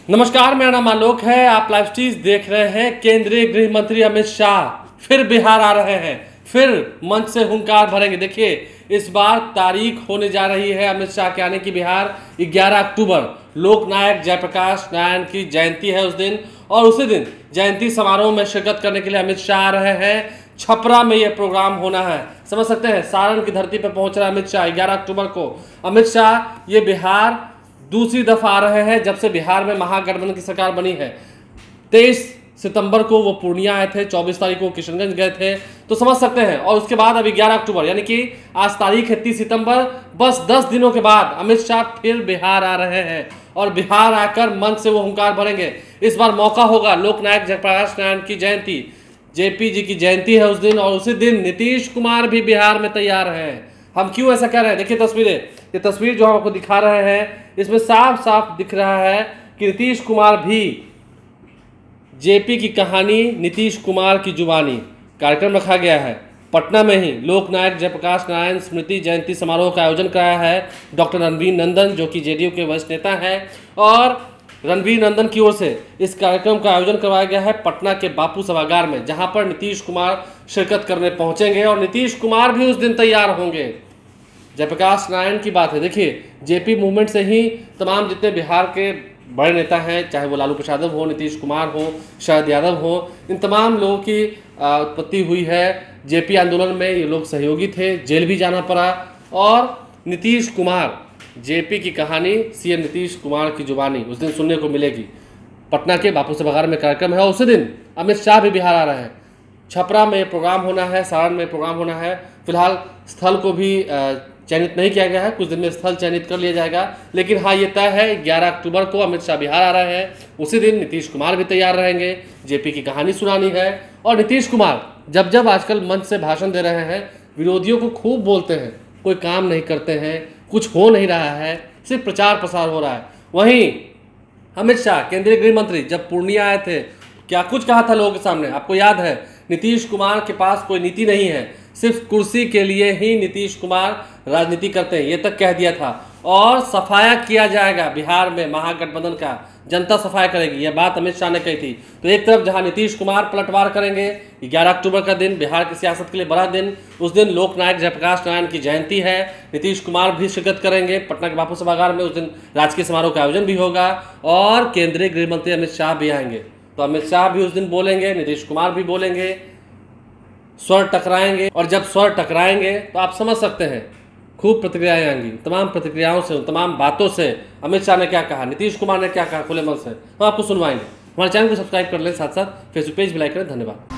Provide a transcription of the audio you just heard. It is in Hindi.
नमस्कार, मेरा नाम आलोक है। आप लाइव स्ट्रीज देख रहे हैं। केंद्रीय गृह मंत्री अमित शाह फिर बिहार आ रहे हैं, फिर मंच से हुंकार भरेंगे। देखिए, इस बार तारीख होने जा रही है अमित शाह के आने की बिहार 11 अक्टूबर। लोकनायक जयप्रकाश नारायण की जयंती है उस दिन, और उसी दिन जयंती समारोह में शिरकत करने के लिए अमित शाह आ रहे हैं। छपरा में यह प्रोग्राम होना है, समझ सकते हैं। सारण की धरती पर पहुंच रहा है अमित शाह 11 अक्टूबर को। अमित शाह ये बिहार दूसरी दफा आ रहे हैं जब से बिहार में महागठबंधन की सरकार बनी है। 23 सितंबर को वो पूर्णिया आए थे, 24 तारीख को किशनगंज गए थे, तो समझ सकते हैं। और उसके बाद अभी 11 अक्टूबर, यानी कि आज तारीख है 30 सितंबर, बस 10 दिनों के बाद अमित शाह फिर बिहार आ रहे हैं और बिहार आकर मंच से वो हुंकार भरेंगे। इस बार मौका होगा लोकनायक जयप्रकाश नारायण की जयंती, जेपी जी की जयंती है उस दिन, और उसी दिन नीतीश कुमार भी बिहार में तैयार हैं। हम क्यों ऐसा कर रहे हैं? देखिए तस्वीरें, ये तस्वीर जो हम आपको दिखा रहे हैं, इसमें साफ साफ दिख रहा है कि नीतीश कुमार भी जेपी की कहानी, नीतीश कुमार की जुबानी कार्यक्रम रखा गया है। पटना में ही लोकनायक जयप्रकाश नारायण स्मृति जयंती समारोह का आयोजन कराया है डॉक्टर रणवीर नंदन, जो कि जेडीयू के वरिष्ठ नेता हैं। और रणवीर नंदन की ओर से इस कार्यक्रम का आयोजन करवाया गया है पटना के बापू सभागार में, जहां पर नीतीश कुमार शिरकत करने पहुंचेंगे और नीतीश कुमार भी उस दिन तैयार होंगे। जयप्रकाश नारायण की बात है, देखिए जेपी मूवमेंट से ही तमाम जितने बिहार के बड़े नेता हैं, चाहे वो लालू प्रसाद हो, नीतीश कुमार हो, शरद यादव हो, इन तमाम लोगों की उत्पत्ति हुई है। जेपी आंदोलन में ये लोग सहयोगी थे, जेल भी जाना पड़ा। और नीतीश कुमार, जेपी की कहानी, सीएम नीतीश कुमार की जुबानी उस दिन सुनने को मिलेगी। पटना के बापू सभागार में कार्यक्रम है और उसी दिन अमित शाह भी बिहार आ रहे हैं। छपरा में प्रोग्राम होना है, सारण में प्रोग्राम होना है। फिलहाल स्थल को भी चयनित नहीं किया गया है, कुछ दिन में स्थल चयनित कर लिया जाएगा। लेकिन हाँ, ये तय है 11 अक्टूबर को अमित शाह बिहार आ रहे हैं। उसी दिन नीतीश कुमार भी तैयार रहेंगे, जेपी की कहानी सुनानी है। और नीतीश कुमार जब जब आजकल मंच से भाषण दे रहे हैं, विरोधियों को खूब बोलते हैं, कोई काम नहीं करते हैं, कुछ हो नहीं रहा है, सिर्फ प्रचार प्रसार हो रहा है। वहीं अमित शाह केंद्रीय गृह मंत्री जब पूर्णिया आए थे, क्या कुछ कहा था लोगों के सामने, आपको याद है? नीतीश कुमार के पास कोई नीति नहीं है, सिर्फ कुर्सी के लिए ही नीतीश कुमार राजनीति करते हैं, ये तक कह दिया था। और सफाया किया जाएगा बिहार में, महागठबंधन का जनता सफाया करेगी, यह बात अमित शाह ने कही थी। तो एक तरफ जहां नीतीश कुमार पलटवार करेंगे, 11 अक्टूबर का दिन बिहार की सियासत के लिए बड़ा दिन, उस दिन लोकनायक जयप्रकाश नारायण की जयंती है। नीतीश कुमार भी शिरकत करेंगे पटना के बापू सभागार में, उस दिन राजकीय समारोह का आयोजन भी होगा और केंद्रीय गृह मंत्री अमित शाह भी आएंगे। तो अमित शाह भी उस दिन बोलेंगे, नीतीश कुमार भी बोलेंगे, स्वर टकराएंगे। और जब स्वर टकराएंगे तो आप समझ सकते हैं खूब प्रतिक्रियाएं आएंगी। तमाम प्रतिक्रियाओं से, तमाम बातों से अमित शाह ने क्या कहा, नीतीश कुमार ने क्या कहा, खुले मन से हम आपको सुनवाएंगे। हमारे चैनल को सब्सक्राइब कर लें, साथ साथ फेसबुक पेज भी लाइक करें। धन्यवाद।